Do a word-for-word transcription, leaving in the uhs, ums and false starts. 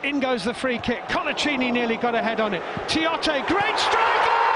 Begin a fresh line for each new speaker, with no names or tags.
In goes the free kick. Colaccini nearly got a head on it. Tioté, great strike!